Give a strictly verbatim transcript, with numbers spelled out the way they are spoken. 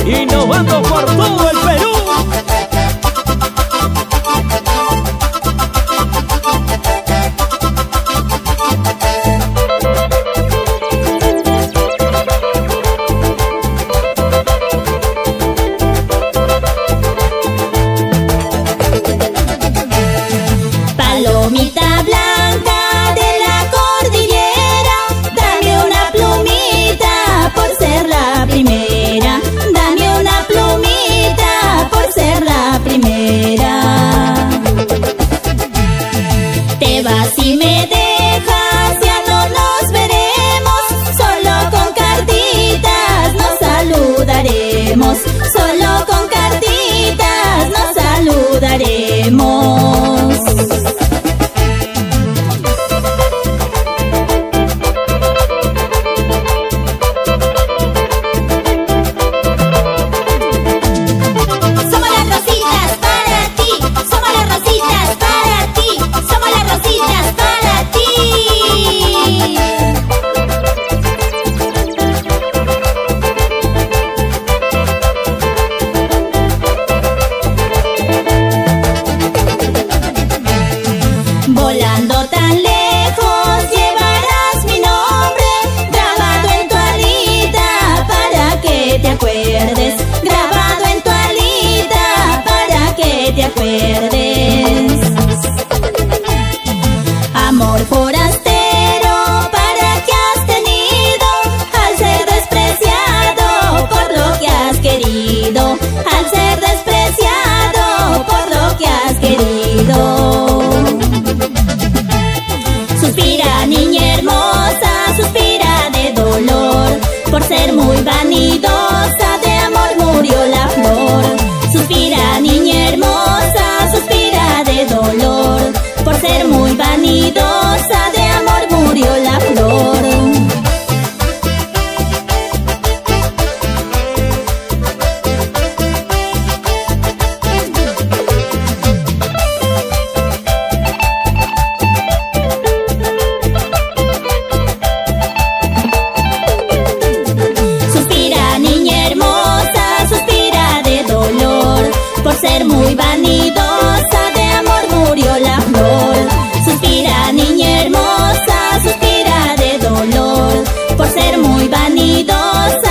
innovando por todo el Perú. Palomita blanca de la cordillera, dame una plumita por ser la primera. Dame una plumita por ser la primera. Te vas y me dejas, ya no nos veremos. Solo con cartitas nos saludaremos. Solo con cartitas nos saludaremos. Volando tan lejos llevarás mi nombre grabado en tu alita para que te acuerdes. Grabado en tu alita para que te acuerdes. Amor forastero, ¿para qué has tenido? Al ser despreciado por lo que has querido. Al ser despreciado por lo que has querido. Suspira, niña hermosa, suspira de dolor. Por ser muy vanidosa, de amor murió la flor. Suspira, niña hermosa, suspira de dolor. Por ser muy vanidosa, de amor murió la flor. Por ser muy vanidosa, de amor murió la flor. Suspira, niña hermosa, suspira de dolor. Por ser muy vanidosa,